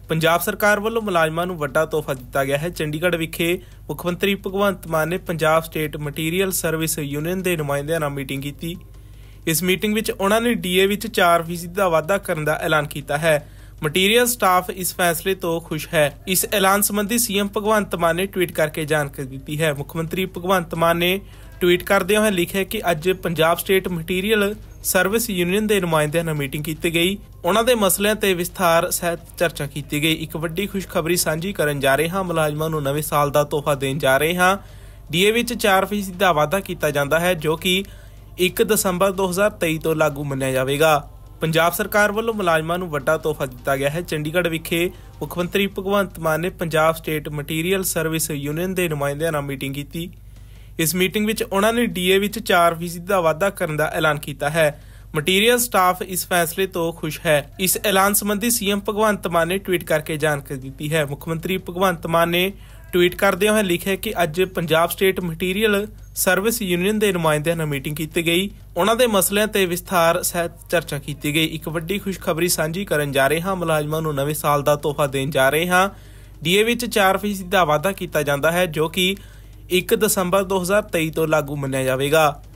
ਪੰਜਾਬ ਸਰਕਾਰ ਵੱਲੋਂ ਮੁਲਾਜ਼ਮਾਂ ਨੂੰ ਵੱਡਾ ਤੋਹਫਾ ਦਿੱਤਾ ਗਿਆ ਹੈ। ਚੰਡੀਗੜ੍ਹ ਵਿਖੇ ਮੁੱਖ ਮੰਤਰੀ ਭਗਵੰਤ ਮਾਨ ਨੇ Punjab state material service union ਦੇ ਨੁਮਾਇੰਦਿਆਂ ਨਾਲ ਮੀਟਿੰਗ ਕੀਤੀ। ਇਸ ਮੀਟਿੰਗ ਵਿੱਚ ਉਹਨਾਂ ਨੇ ਡੀਏ ਵਿੱਚ 4% ਦਾ ਵਾਧਾ ਕਰਨ ਦਾ ਐਲਾਨ ਕੀਤਾ ਹੈ। ਮਟੀਰੀਅਲ ਸਟਾਫ ਇਸ ਫੈਸਲੇ ਤੋਂ ਖੁਸ਼ ਹੈ। ਇਸ ਐਲਾਨ ਸੰਬੰਧੀ ਸੀਐਮ ਭਗਵੰਤ ਮਾਨ ਨੇ ਟਵੀਟ ਕਰਕੇ ਜਾਣਕਾਰੀ ਦਿੱਤੀ ਹੈ। ਮੁੱਖ ਮੰਤਰੀ ਭਗਵੰਤ ਮਾਨ ਨੇ ਟਵੀਟ ਕਰਦਿਆਂ ਹੋਏ ਲਿਖਿਆ ਕਿ ਅੱਜ Punjab state material service union ਦੇ ਨੁਮਾਇੰਦਿਆਂ ਨਾਲ ਮੀਟਿੰਗ ਕੀਤੀ ਗਈ। ਉਹਨਾਂ ਦੇ ਮਸਲਿਆਂ ਤੇ ਵਿਸਥਾਰ ਸਹਿਤ ਚਰਚਾ ਕੀਤੀ ਗਈ। ਇੱਕ ਵੱਡੀ ਖੁਸ਼ਖਬਰੀ ਸਾਂਝੀ ਕਰਨ ਜਾ ਰਹੇ ਹਾਂ। ਮੁਲਾਜ਼ਮਾਂ ਨੂੰ ਨਵੇਂ ਸਾਲ ਦਾ ਤੋਹਫਾ ਦੇਣ ਜਾ ਰਹੇ ਹਾਂ। ਡੀਏ ਵਿੱਚ 4% ਦਾ ਵਾਧਾ ਕੀਤਾ ਜਾਂਦਾ ਹੈ, ਜੋ ਕਿ 1 ਦਸੰਬਰ 2023 ਤੋਂ ਲਾਗੂ ਮੰਨਿਆ ਜਾਵੇਗਾ। ਪੰਜਾਬ ਸਰਕਾਰ ਵੱਲੋਂ ਮੁਲਾਜ਼ਮਾਂ ਨੂੰ ਵੱਡਾ ਤੋਹਫਾ ਦਿੱਤਾ ਗਿਆ ਹੈ। ਚੰਡੀਗੜ੍ਹ ਵਿਖੇ ਮੁੱਖ ਮੰਤਰੀ ਭਗਵੰਤ ਮਾਨ ਨੇ Punjab state material service union ਦੇ ਨੁਮਾਇੰਦਿਆਂ ਨਾਲ ਮੀਟਿੰਗ ਕੀਤੀ। ਇਸ ਮੀਟਿੰਗ ਵਿੱਚ ਉਹਨਾਂ ਨੇ ਡੀਏ ਵਿੱਚ 4% ਦਾ ਵਾਧਾ ਕਰਨ ਦਾ ਐਲਾਨ ਕੀਤਾ ਹੈ। ਮਟੀਰੀਅਲ ਸਟਾਫ ਇਸ ਫੈਸਲੇ ਤੋਂ ਖੁਸ਼ ਹੈ। ਇਸ ਐਲਾਨ ਸੰਬੰਧੀ ਸੀਐਮ ਭਗਵੰਤ ਮਾਨ ਨੇ ਟਵੀਟ ਕਰਕੇ ਜਾਣਕਾਰੀ ਦਿੱਤੀ ਹੈ। ਮੁੱਖ ਮੰਤਰੀ ਭਗਵੰਤ ਮਾਨ ਨੇ ਟਵੀਟ ਕਰਦਿਆਂ ਹੋਏ ਲਿਖਿਆ ਕਿ ਅੱਜ Punjab state material service union ਦੇ ਨੁਮਾਇੰਦਿਆਂ ਨਾਲ ਮੀਟਿੰਗ ਕੀਤੀ ਗਈ। ਉਹਨਾਂ ਦੇ ਮਸਲਿਆਂ ਤੇ ਵਿਸਥਾਰ ਸਹਿਤ ਚਰਚਾ ਕੀਤੀ ਗਈ। ਇੱਕ ਵੱਡੀ ਖੁਸ਼ਖਬਰੀ ਸਾਂਝੀ ਕਰਨ ਜਾ ਰਹੇ ਹਾਂ। ਮੁਲਾਜ਼ਮਾਂ ਨੂੰ ਨਵੇਂ ਸਾਲ ਦਾ ਤੋਹਫਾ ਦੇਣ ਜਾ ਰਹੇ ਹਾਂ। ਡੀਏ ਵਿੱਚ 4% ਦਾ ਵਾਧਾ ਕੀਤਾ ਜਾਂਦਾ ਹੈ, ਜੋ ਕਿ 1 ਦਸੰਬਰ 2023 ਤੋਂ ਲਾਗੂ ਮੰਨਿਆ ਜਾਵੇਗਾ।